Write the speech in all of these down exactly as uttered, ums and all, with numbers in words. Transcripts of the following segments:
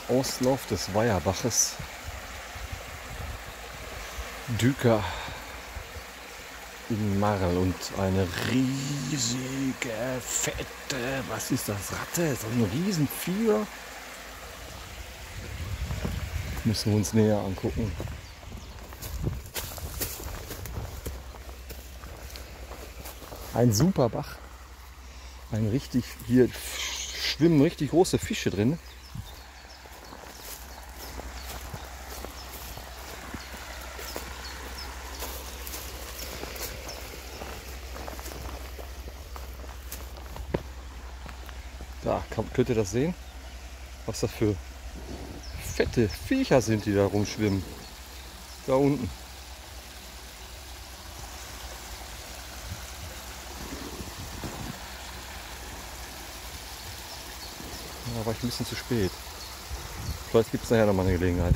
Auslauf des Weiherbaches. Düker in Marl und eine riesige, fette, was ist das, Ratte? So ein Riesenviecher. Müssen wir uns näher angucken. Ein super Bach. Ein richtig, hier schwimmen richtig große Fische drin. Da könnt ihr das sehen, was das für fette Viecher sind, die da rumschwimmen. Da unten. Da war ich ein bisschen zu spät. Vielleicht gibt es nachher noch mal eine Gelegenheit.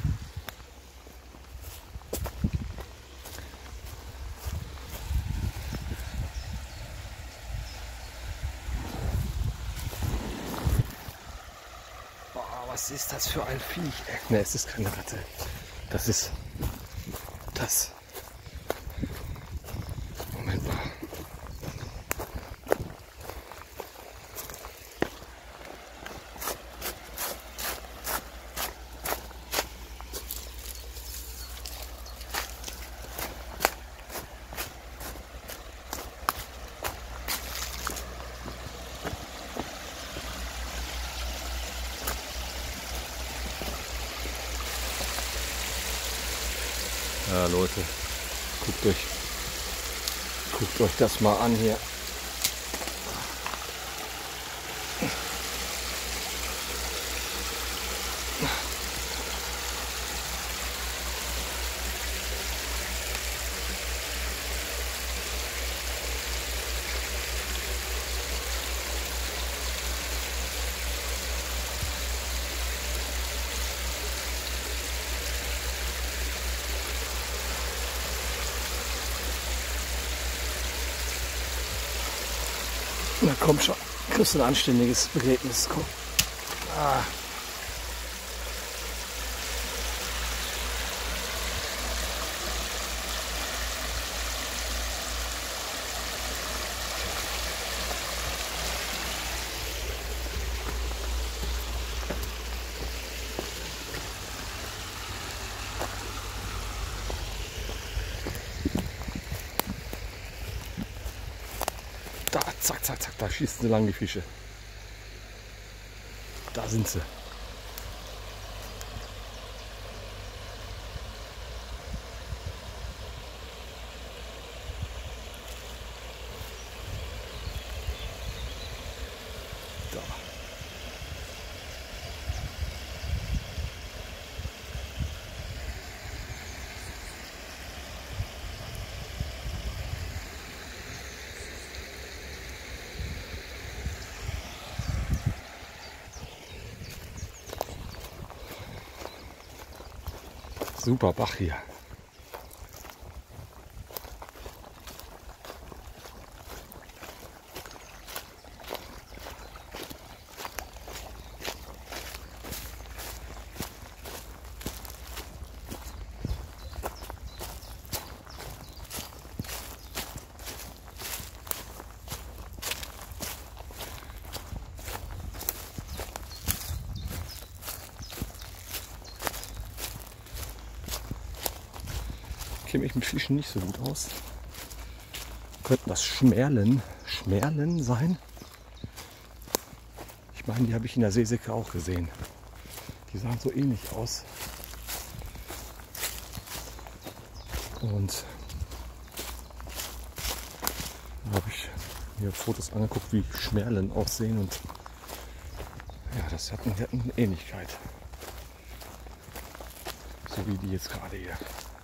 Was ist das für ein Viech? Ne, es ist keine Ratte. Das ist das. Moment mal. Ja, Leute, guckt euch, guckt euch das mal an hier. Na komm schon, kriegst du ein anständiges Begräbnis. Komm. Ah. Da, zack, zack, zack, da schießen sie lang die Fische. Da sind sie. Da. Super Bach hier. Ich kenne mich mit Fischen nicht so gut aus. Könnten das Schmerlen, Schmerlen sein? Ich meine, die habe ich in der Seesäcke auch gesehen. Die sahen so ähnlich aus. Und da habe ich mir Fotos angeguckt, wie Schmerlen aussehen. Und ja, das hat eine, hat eine Ähnlichkeit. So wie die jetzt gerade hier.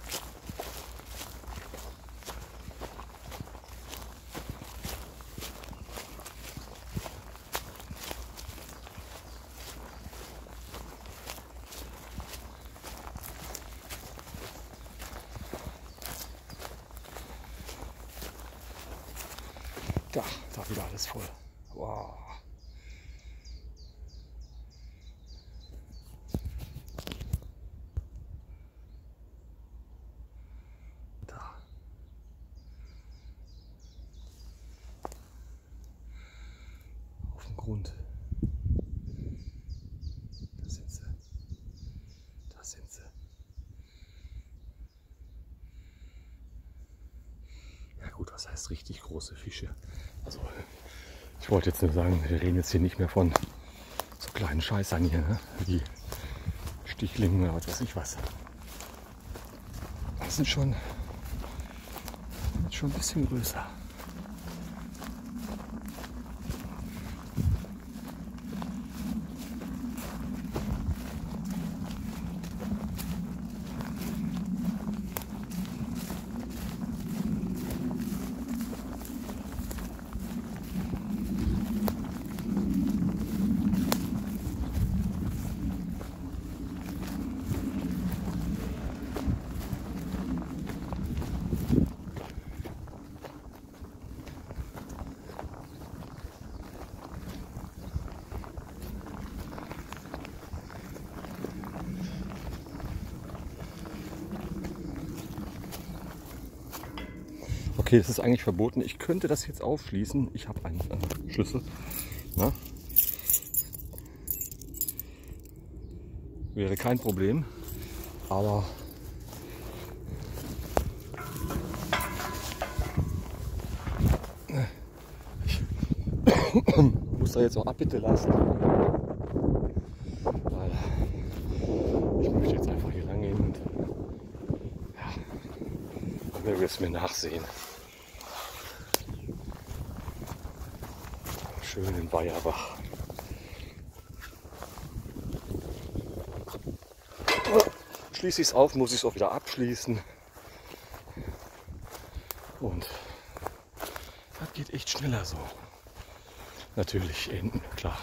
Da, da wieder alles voll. Wow. Grund. Da sind sie. Da sind sie. Ja gut, was heißt richtig große Fische? Also ich wollte jetzt nur sagen, wir reden jetzt hier nicht mehr von so kleinen Scheißern hier, ne? Wie Stichlingen oder was weiß ich was. Das sind schon, schon ein bisschen größer. Okay, das ist eigentlich verboten. Ich könnte das jetzt aufschließen. Ich habe einen äh, Schlüssel. Na? Wäre kein Problem. Aber ich muss da jetzt auch Abbitte leisten. Weil ich möchte jetzt einfach hier lang gehen und ja, dann werden wir es mir nachsehen. Schön in Weierbach. Schließe ich es auf, muss ich es auch wieder abschließen. Und das geht echt schneller so. Natürlich Enten, klar.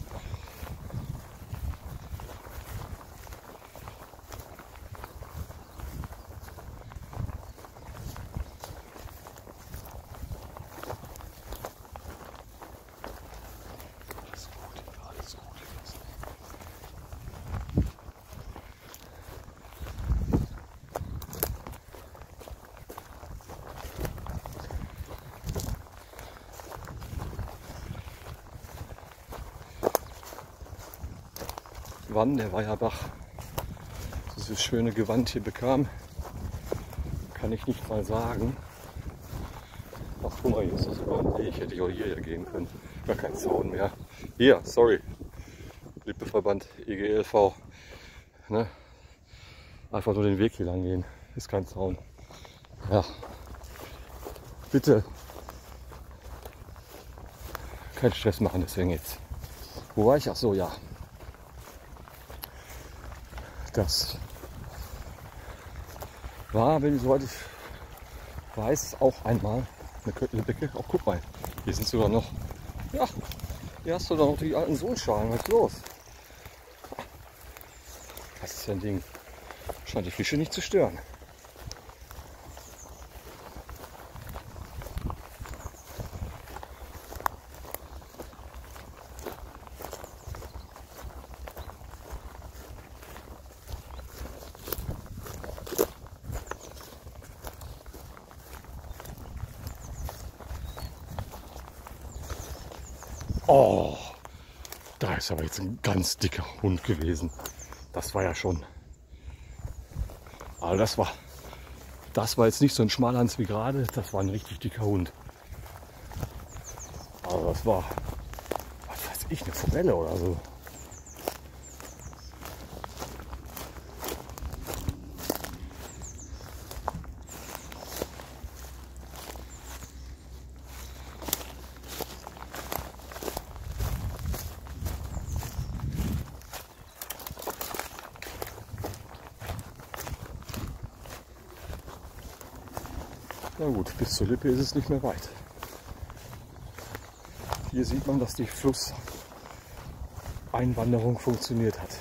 Wann der Weierbach dieses schöne Gewand hier bekam, kann ich nicht mal sagen. Ach guck mal, hier ist das sogar ein Weg. Ich hätte auch hierher gehen können. Gar kein Zaun mehr. Hier, sorry. Lippeverband E G L V. Ne? Einfach nur den Weg hier lang gehen. Ist kein Zaun. Ja. Bitte. Kein Stress machen deswegen jetzt. Wo war ich? Ach so, ja. Das war, wenn soweit ich weiß, auch einmal eine Köttelbecke. Auch guck mal, hier sind sogar noch, ja, hier hast du doch noch die alten Sohlschalen. Was ist los? Das ist ja ein Ding. Scheint die Fische nicht zu stören. Oh, da ist aber jetzt ein ganz dicker Hund gewesen. Das war ja schon. Aber das war, das war jetzt nicht so ein Schmalhans wie gerade. Das war ein richtig dicker Hund. Aber das war, was weiß ich, eine Forelle oder so. Na gut, bis zur Lippe ist es nicht mehr weit. Hier sieht man, dass die Flusseinwanderung funktioniert hat.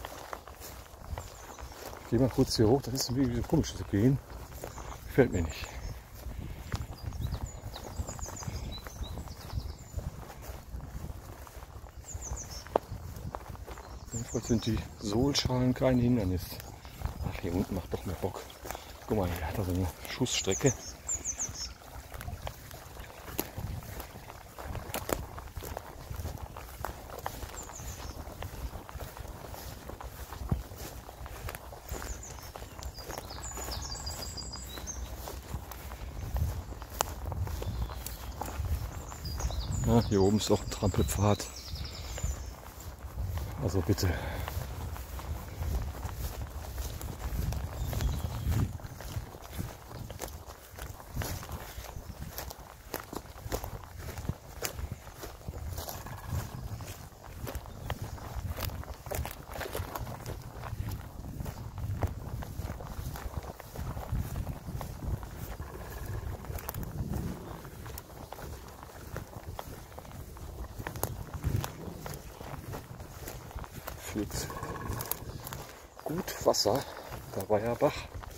Ich gehe mal kurz hier hoch, das ist irgendwie komisch zu gehen. Gefällt mir nicht. Jedenfalls sind die Sohlschalen kein Hindernis. Ach, hier unten macht doch mehr Bock. Guck mal, hier hat er so eine Schussstrecke. Ja, hier oben ist auch ein Trampelpfad. Also bitte. Führt gut Wasser, der Weierbach.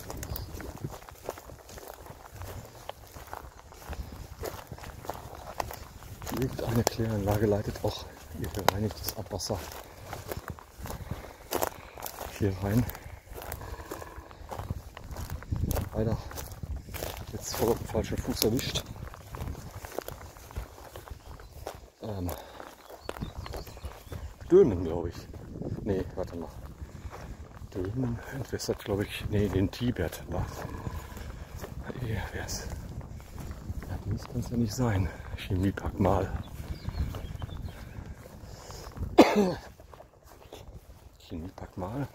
Liegt eine Kläranlage, leitet auch ihr gereinigtes Abwasser hier rein. Leider jetzt voll auf den falschen Fuß erwischt. Ähm, Dülmen, glaube ich. Nee, warte mal. Dülmen entwässert, glaube ich, nee, den Tibertbach. Ja, wär's. Ja, das kann es ja nicht sein. Chemiepark Mal. Chemiepark Mal.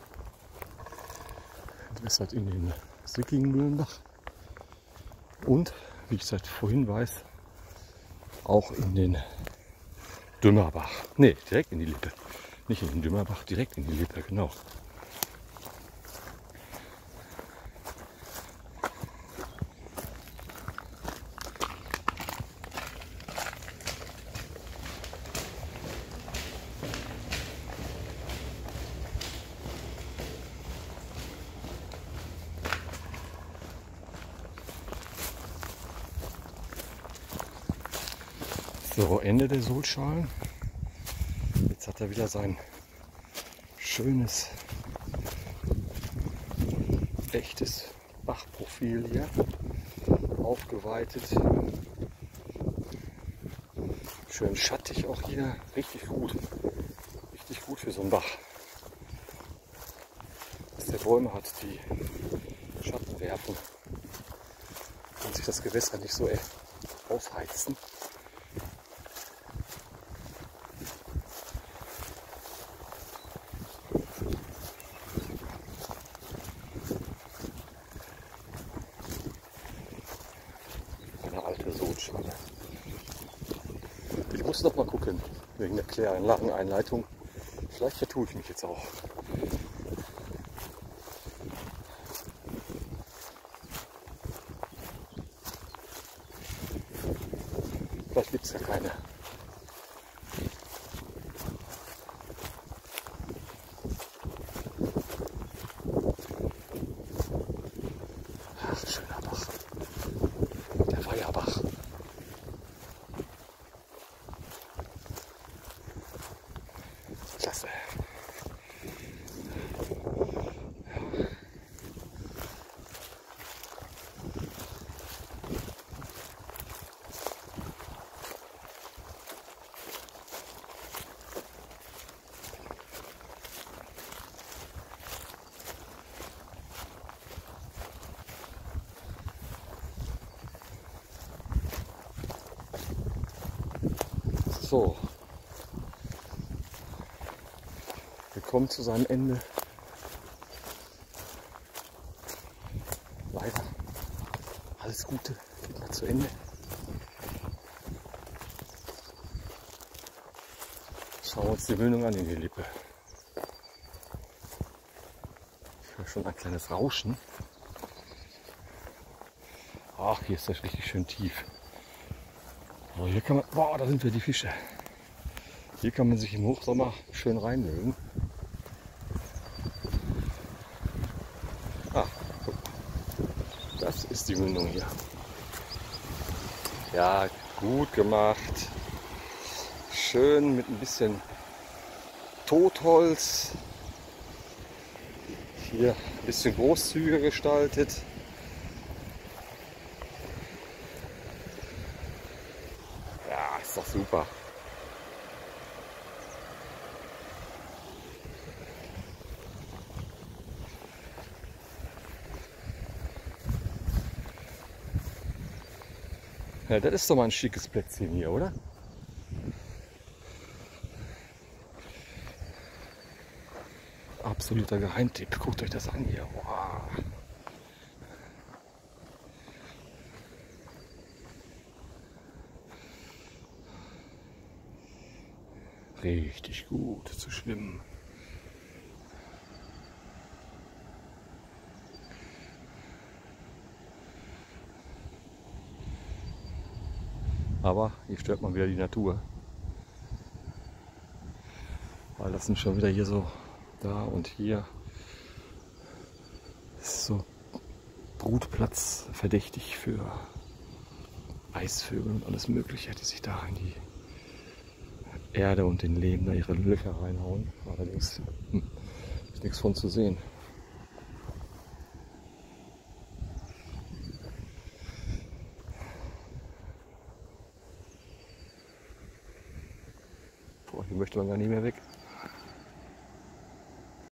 Entwässert in den Sickingen-Mühlenbach. Und, wie ich seit vorhin weiß, auch in den Dümmerbach. Ne, direkt in die Lippe. Nicht in den Dümmerbach, direkt in die Lippe, genau. So, Ende der Sohlschalen. Jetzt hat er wieder sein schönes, echtes Bachprofil hier aufgeweitet. Schön schattig auch hier. Richtig gut. Richtig gut für so einen Bach. Dass der Bäume hat, die Schatten werfen und sich das Gewässer nicht so aufheizen. Ich muss noch mal gucken, wegen der Kläranlageneinleitung. Vielleicht vertue ich mich jetzt auch. Vielleicht gibt es ja keine. Ach, schöner Bach. Der Weierbach. Klasse. So, wir kommen zu seinem Ende. Leider alles Gute geht mal zu Ende. Schauen wir uns die Mündung an in die Lippe. Ich höre schon ein kleines Rauschen. Ach, hier ist das richtig schön tief. Oh, hier kann man, boah, da sind wir die Fische. Hier kann man sich im Hochsommer schön reinmögen. Ah, guck mal. Das ist die Mündung hier. Ja, gut gemacht. Schön mit ein bisschen Totholz. Hier ein bisschen großzügiger gestaltet. Ja, ist doch super. Ja, das ist doch mal ein schickes Plätzchen hier, oder? absoluter Geheimtipp. Guckt euch das an hier. Wow. Richtig gut zu schwimmen. Aber hier stört man wieder die Natur. Weil das sind schon wieder hier so, da und hier. Das ist so Brutplatz verdächtig für Eisvögel und alles Mögliche, die sich da in die Erde und den Lehm da ihre Löcher reinhauen. Allerdings hm, ist nichts von zu sehen. Boah, hier möchte man gar nicht mehr weg.